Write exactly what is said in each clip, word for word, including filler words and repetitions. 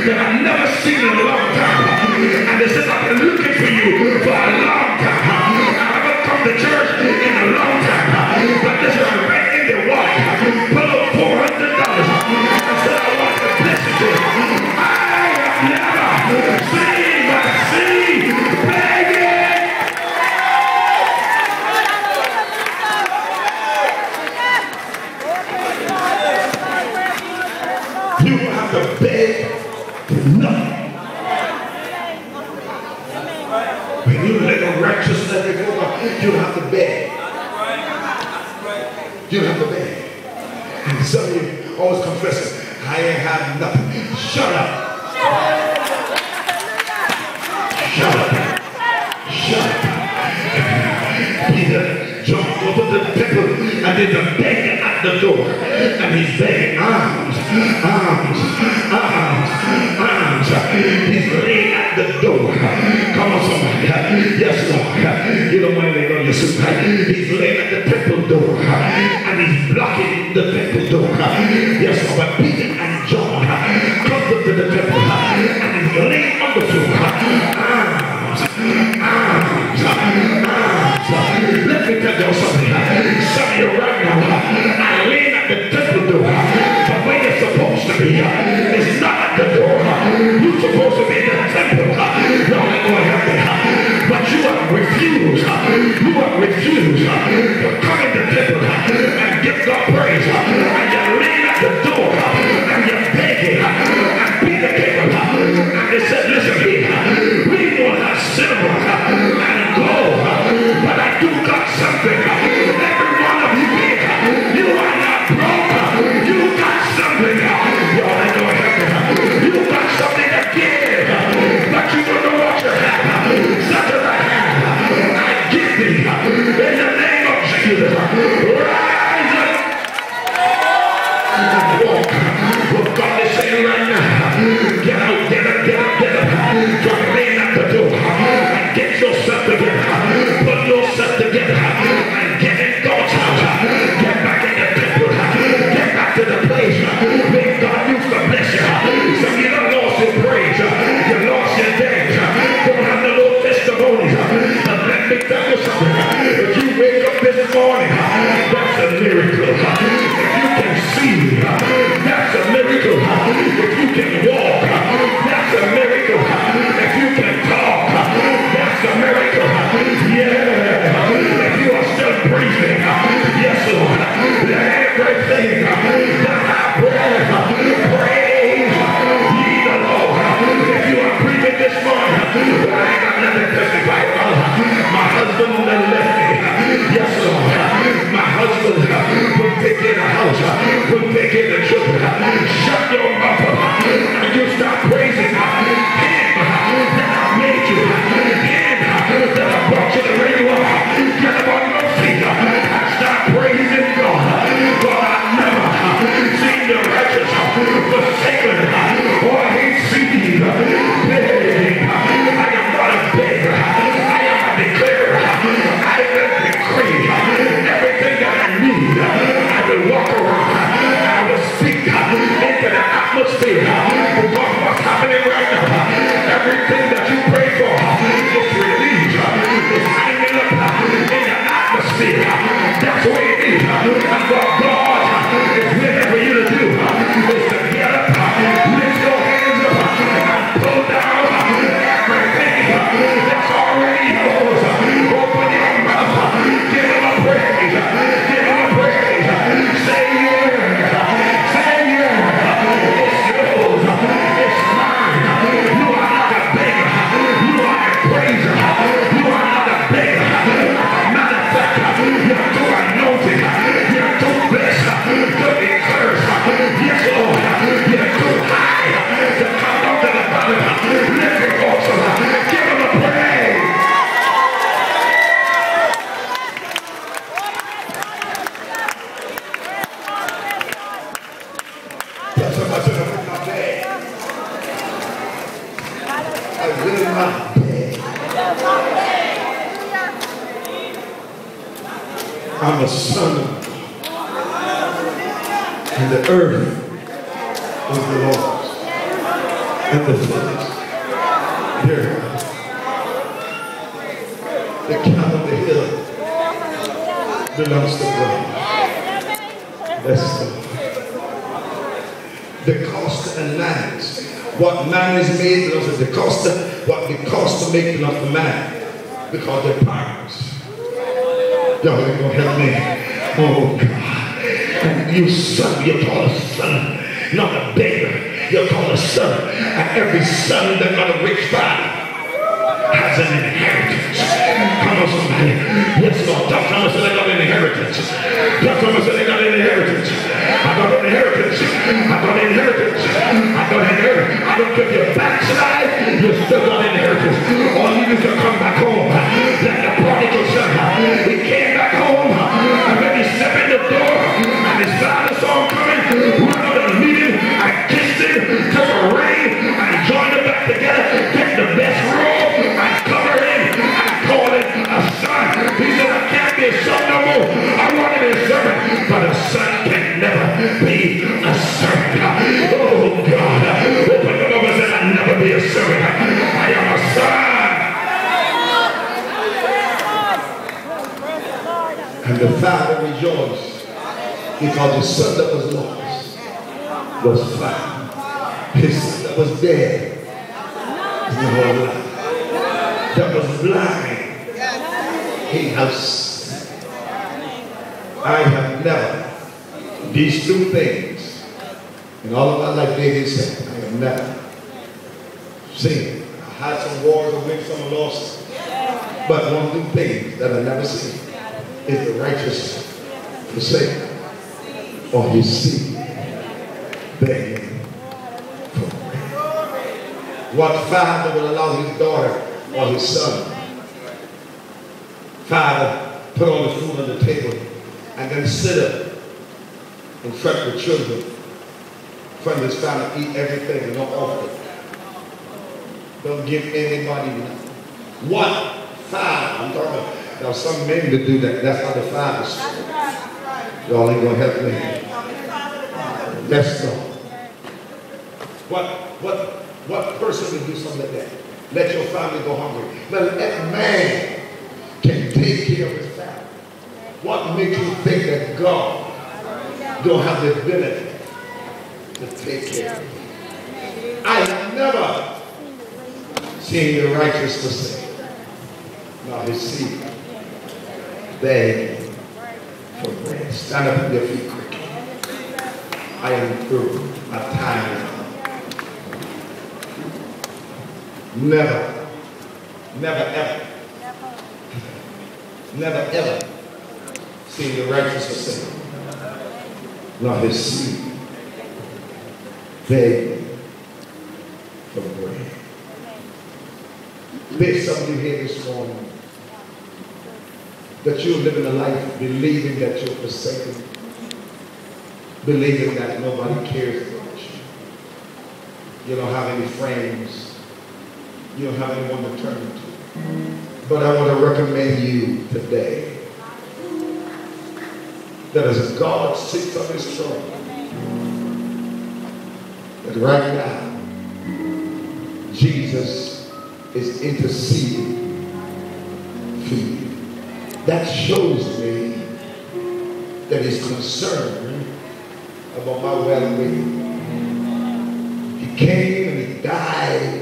that I've never seen in a long time. And they said, I've been looking for you for a long time. I haven't come to church in a long time. But this is right in the wallet. Put up four hundred dollars. I said, I want to bless you. I have never seen my seed begging. You don't have to beg for nothing. When you live in righteousness before God, you don't have to beg. You don't have to beg. And some of you always confessing, I ain't have nothing. Shut up. Shut up. Shut up. Peter, John, go to the temple and there's a beggar at the door. And he's begging alms, alms, alms, alms. He's laying at the door. Come on, somebody. Yes, Lord. You don't mind laying on your suit. He's laying at the temple door. And he's blocking the temple door. Yes, Lord. But Peter and John come to the temple. And he's laying on the floor. Arms, arms, arms. Let me tell you something. Some of you right now are laying at the temple door. But where you're supposed to be is not at the door. You're supposed to be in the temple. Y'all ain't going to help me. But you have refused. You have refused to come in the temple and give God praise. And you're laying at the door and you're begging. And Peter came up and they said, listen here, we don't have silver and gold, but I do got something. Every one of you here, you are not broke. You got something. Y'all ain't gonna help me. You got something to give, but you don't know what you have. Such as I have, I give thee in the name of Jesus. Rise up and walk. What God is saying right now, get out, get up, get up, get up. Try laying at the door and get yourself together. Put yourself together and get in God's house. Get back in the temple. Get back to the place where God used to bless you. Some of you done lost your praise. You lost your dance. Don't have no little testimonies. But let me tell you something. If you wake up this morning, that's a miracle. If you can see, that's a miracle. If you can walk, that's a miracle. If you can talk, that's a miracle. Yeah. If you are still breathing, yes, Lord. Let everything that I breath praise ye the Lord. If you are breathing this morning, I ain't got nothing to testify about. My husband that left me. Yes, Lord. My husband will take in a house, will take in the children. Shut your mouth and you start praising him that I made you, him that I brought you to where you are. Get up on your feet and start praising God. God, I never seen the righteous forsaken or his seed begging. I am not a beggar. I am a declarer. I will decree everything that I need. I will walk around. I will speak into the atmosphere. Because what's happening right now, everything that you pray for is released. It's hanging up in the atmosphere. That's the way it is. And what God is willing for you to do is to get up, lift your hands up, and pull down everything that's already yours. Open your mouth. Give him a praise. Give him a praise. Say yeah. Say yeah. It's yours. It's mine. You are not a beggar. You are a praiser. You are not a beggar. As a matter of fact, you're too anointed. You're too blessed to be cursed. Yes, Lord. You're too high to come down to the bottom. Lift your voice. Give him a praise. Tell somebody to put my bag. I will not beg. I'm a son of God. And the earth is the Lord's. And the cities, here, the count of the hill belongs to God. That's the, the cost and lands. What man is made belongs to the cost. What the cost to make belongs to man. Because they're partners. Y'all ain't gonna help me. Oh God. And you son, you call a son, not a beggar. You call a son. And every son that got a rich father has an inheritance. Come on, somebody. Yes, Lord. Talk to us, they got an inheritance. Talk to us, they got an inheritance. I got an inheritance. I got an inheritance. I got an inheritance. I don't give you backslide. You still got an inheritance. All you need to come back home. Like the prodigal son. He came back home. And then he stepped in the door. And his father saw him coming. Run out and meet him. And kissed him. Took a ring. And joined them back together. Get the best robe. And cover him. And call him a son. He said, I can't be a son no more. I want to be a servant. But a son can never be a servant. Oh God. Open the door and say, I'll never be a servant. I am a son. And the father rejoiced because his son that was lost was found. His son that was dead is now alive. That was blind, he has. I have never, these two things, in all of my life, David said, I have never seen. I had some wars and wins, some lost, but one of the things that I never seen is the righteous forsaken or his seed begging for bread. What father will allow his daughter or his son, father, put all the food on the table and then sit up in front of the children, in front of his family, eat everything and don't offer it. Don't give anybody nothing. What father? I'm talking about, now some men that do that, that's how the fathers. Y'all ain't gonna help me. Let's go. What, what, what person would do something like that? Let your family go hungry. Let that man can take care of his family. What makes you think that God don't have the ability to take care of you? I have never seen the righteous forsaken, nor his seed begging for bread. Stand up on your feet quickly. I am through. My time is up. Never, never ever, never ever seen the righteous forsaken, nor his seed begging for bread. There's somebody here this morning that you're living a life believing that you're forsaken, believing that nobody cares about you. You don't have any friends. You don't have anyone to turn to. But I want to recommend you today that as God sits on his throne, that right now, Jesus is interceding for you. That shows me that he's concerned about my well-being. He came and he died,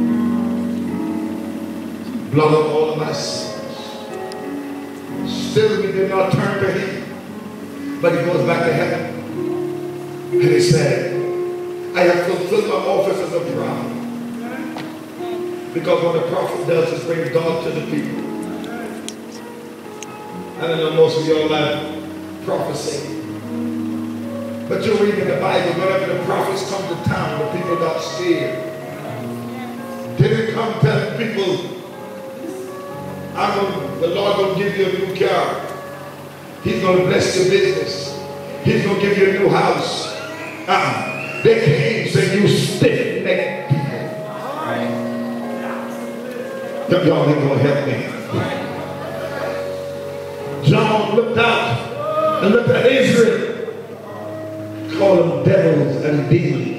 blood of all of my sins. Still we did not turn to him, but he goes back to heaven. And he said, I have fulfilled my office as a prophet. Because what the prophet does is bring God to the people. I don't know most of your life prophecy. But you read in the Bible, whenever the prophets come to town, the people got scared. They didn't come telling people, I'm gonna, the Lord will give you a new car. He's going to bless your business. He's going to give you a new house. Uh-uh. They came and said, you stiff-necked people. Y'all ain't going to help me. John looked out and looked at Israel, called them devils and demons.